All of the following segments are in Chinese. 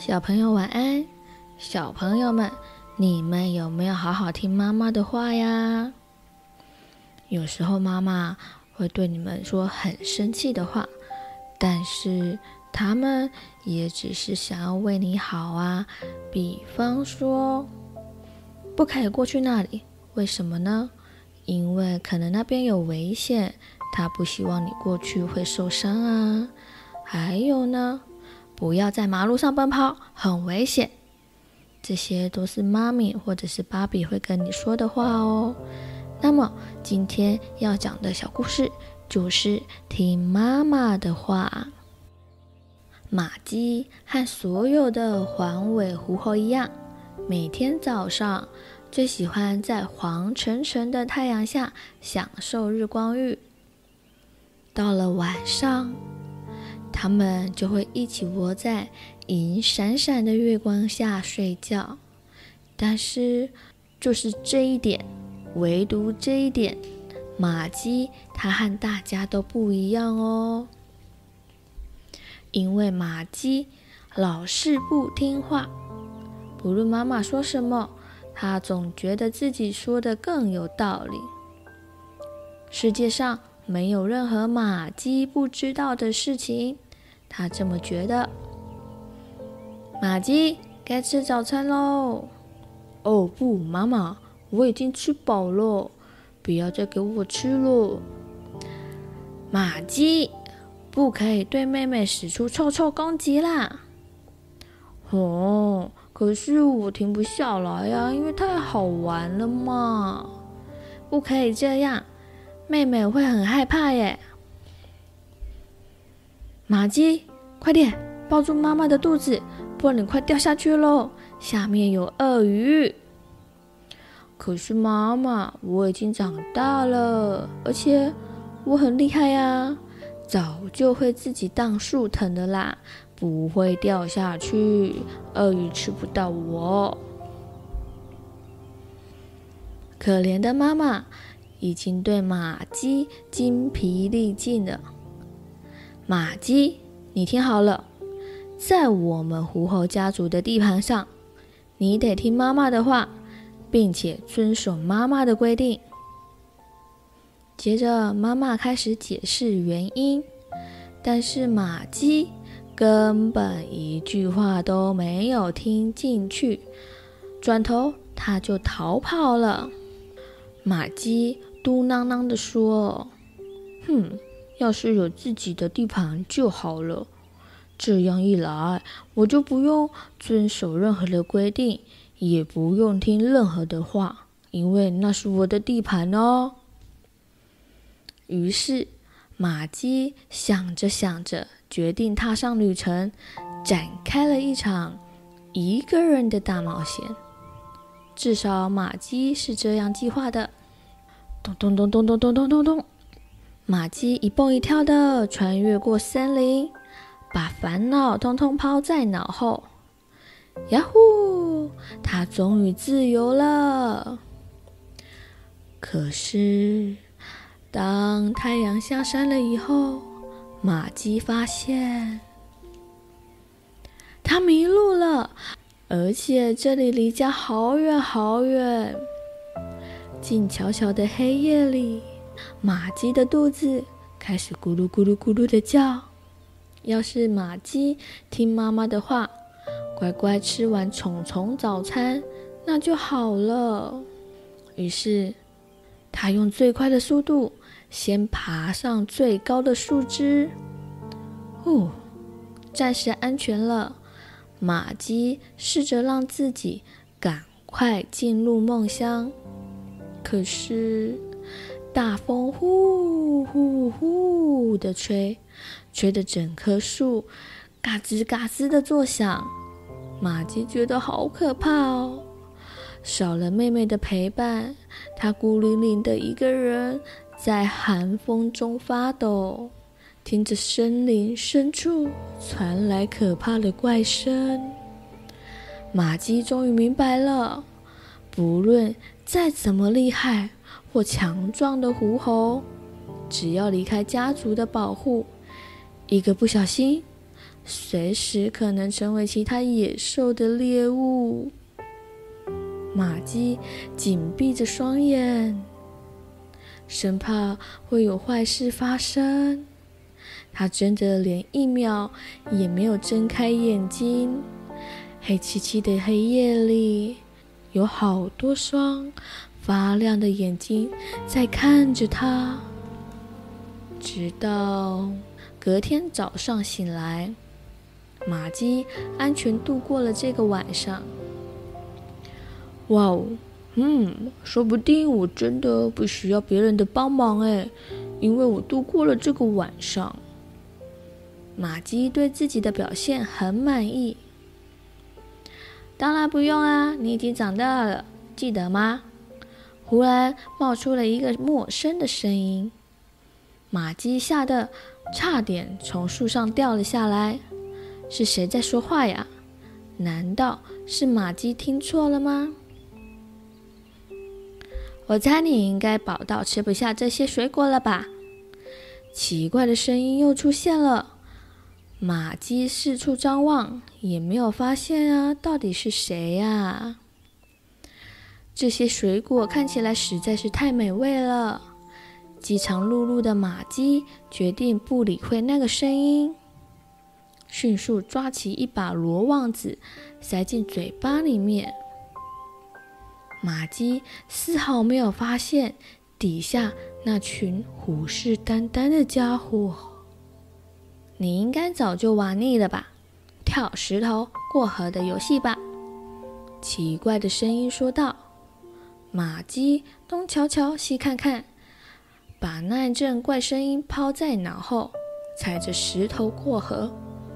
小朋友晚安。小朋友们，你们有没有好好听妈妈的话呀？有时候妈妈会对你们说很生气的话，但是他们也只是想要为你好啊。比方说，不可以过去那里，为什么呢？因为可能那边有危险，他不希望你过去会受伤啊。还有呢，不要在马路上奔跑，很危险。这些都是妈咪或者是芭比会跟你说的话哦。那么今天要讲的小故事就是听妈妈的话。玛姬和所有的黄尾狐猴一样，每天早上最喜欢在黄澄澄的太阳下享受日光浴。到了晚上，他们就会一起窝在银闪闪的月光下睡觉。但是就是这一点，唯独这一点，玛姬她和大家都不一样哦。因为玛姬老是不听话，不论妈妈说什么，她总觉得自己说的更有道理。世界上没有任何玛姬不知道的事情，她这么觉得。玛姬，该吃早餐喽。哦不，妈妈，我已经吃饱了，不要再给我吃了。玛姬，不可以对妹妹使出臭臭攻击啦。哦，可是我停不下来呀，因为太好玩了嘛。不可以这样，妹妹会很害怕耶。玛姬，快点抱住妈妈的肚子，不然你快掉下去咯，下面有鳄鱼。可是妈妈，我已经长大了，而且我很厉害呀，早就会自己荡树藤的啦，不会掉下去，鳄鱼吃不到我。可怜的妈妈已经对玛姬精疲力尽了。玛姬，你听好了，在我们狐猴家族的地盘上，你得听妈妈的话，并且遵守妈妈的规定。接着妈妈开始解释原因，但是玛姬根本一句话都没有听进去，转头她就逃跑了。玛姬嘟囔囔地说，要是有自己的地盘就好了，这样一来，我就不用遵守任何的规定，也不用听任何的话，因为那是我的地盘哦。于是玛姬想着想着，决定踏上旅程，展开了一场一个人的大冒险。至少玛姬是这样计划的。咚咚咚咚咚咚咚咚咚，玛姬一蹦一跳的穿越过森林，把烦恼通通抛在脑后。呀呼，她终于自由了。可是当太阳下山了以后，玛姬发现她迷路了，而且这里离家好远好远。静悄悄的黑夜里，玛姬的肚子开始咕噜咕噜咕噜的叫。要是玛姬听妈妈的话，乖乖吃完虫虫早餐，那就好了。于是她用最快的速度先爬上最高的树枝。暂时安全了，玛姬试着让自己赶快进入梦乡。可是大风呼呼呼的吹得整棵树嘎吱嘎吱的作响。玛姬觉得好可怕哦，少了妹妹的陪伴，她孤零零的一个人在寒风中发抖，听着森林深处传来可怕的怪声。玛姬终于明白了，不论再怎么厉害或强壮的狐猴，只要离开家族的保护，一个不小心， 随时可能成为其他野兽的猎物。玛姬紧闭着双眼，生怕会有坏事发生。他真的连1秒也没有睁开眼睛。黑漆漆的黑夜里，有好多双发亮的眼睛在看着他。直到隔天早上醒来，玛姬安全度过了这个晚上。哇哦，说不定我真的不需要别人的帮忙因为我度过了这个晚上。玛姬对自己的表现很满意。当然不用啊，你已经长大了，记得吗？忽然冒出了一个陌生的声音，玛姬吓得差点从树上掉了下来。是谁在说话呀？难道是玛姬听错了吗？我猜你应该饱到吃不下这些水果了吧？奇怪的声音又出现了。玛姬四处张望，也没有发现到底是谁呀？这些水果看起来实在是太美味了。饥肠辘辘的玛姬决定不理会那个声音，迅速抓起一把罗望子塞进嘴巴里面。玛姬丝毫没有发现底下那群虎视眈眈的家伙。你应该早就玩腻了吧？跳石头过河的游戏吧。奇怪的声音说道。玛姬东瞧瞧西看看，把那阵怪声音抛在脑后，踩着石头过河。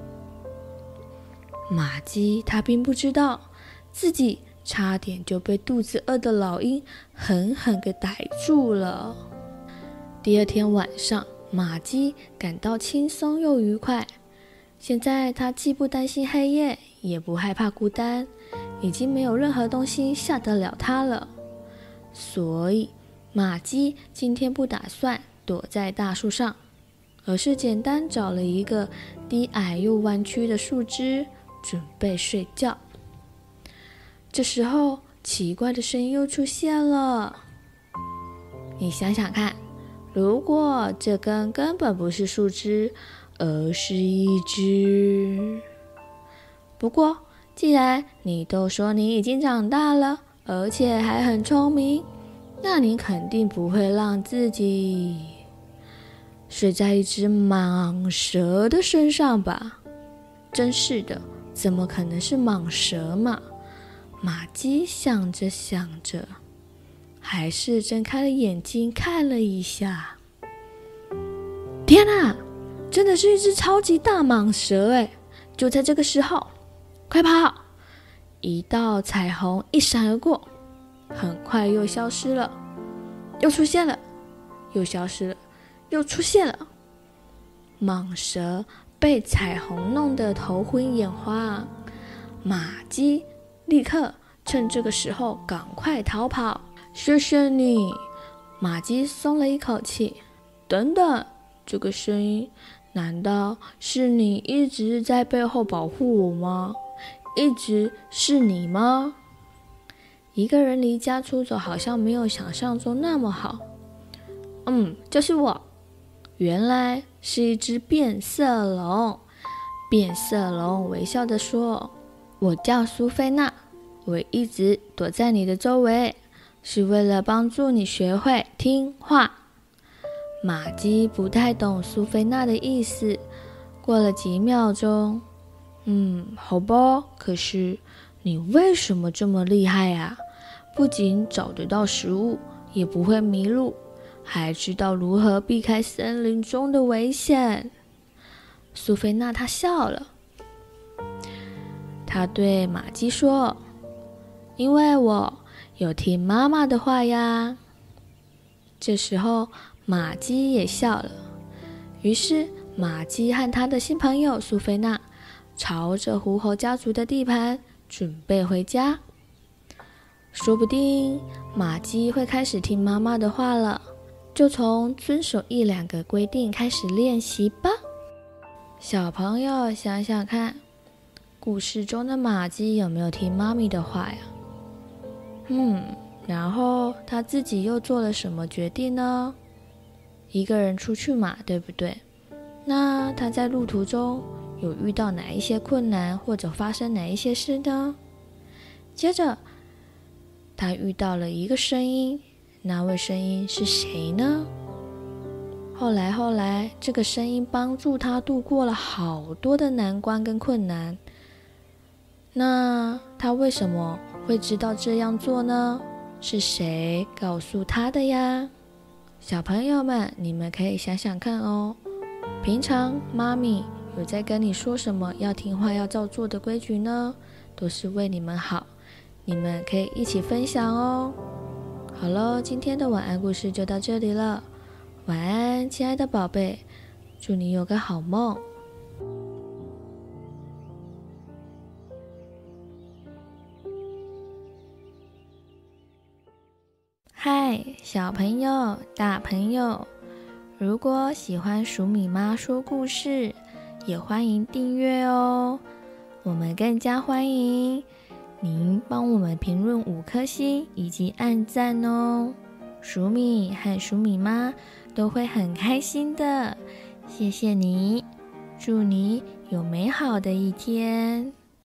玛姬她并不知道自己差点就被肚子饿的老鹰狠狠给逮住了。第二天晚上，玛姬感到轻松又愉快。现在她既不担心黑夜，也不害怕孤单，已经没有任何东西吓得了她了。所以玛姬今天不打算躲在大树上，而是简单找了一个低矮又弯曲的树枝，准备睡觉。这时候奇怪的声音又出现了。你想想看，如果这根本不是树枝，而是一只……不过既然你都说你已经长大了，而且还很聪明，那你肯定不会让自己睡在一只蟒蛇的身上吧？真是的，怎么可能是蟒蛇嘛？玛姬想着想着，还是睁开了眼睛看了一下。天哪，真的是一只超级大蟒蛇！就在这个时候，快跑！一道彩虹一闪而过，很快又消失了，又出现了，又消失了，又出现了。蟒蛇被彩虹弄得头昏眼花，玛姬立刻趁这个时候赶快逃跑。谢谢你，玛姬松了一口气。等等，这个声音难道是你一直在背后保护我吗？一直是你吗？一个人离家出走好像没有想象中那么好。就是我。原来是一只变色龙。变色龙微笑地说，我叫苏菲娜，我一直躲在你的周围，是为了帮助你学会听话。玛姬不太懂苏菲娜的意思，过了几秒钟，好吧，可是你为什么这么厉害啊？不仅找得到食物，也不会迷路，还知道如何避开森林中的危险。苏菲娜她笑了，她对玛姬说，因为我有听妈妈的话呀。这时候玛姬也笑了，于是玛姬和她的新朋友苏菲娜朝着狐猴家族的地盘准备回家。说不定玛姬会开始听妈妈的话了，就从遵守1-2个规定开始练习吧。 小朋友想想看，故事中的玛姬有没有听妈咪的话呀？然后他自己又做了什么决定呢？一个人出去嘛，对不对？那他在路途中有遇到哪一些困难，或者发生哪一些事呢？接着他遇到了一个声音，那位声音是谁呢？后来这个声音帮助他度过了好多的难关跟困难。那他为什么会知道这样做呢？是谁告诉他的呀？小朋友们，你们可以想想看哦。平常妈咪有在跟你说什么要听话要照做的规矩呢？都是为你们好，你们可以一起分享哦。好咯，今天的晚安故事就到这里了。晚安，亲爱的宝贝，祝你有个好梦。嗨，小朋友、大朋友，如果喜欢黍米妈说故事，也欢迎订阅哦。我们更加欢迎您帮我们评论5颗星以及按赞哦。黍米和黍米妈都会很开心的，谢谢你，祝你有美好的一天。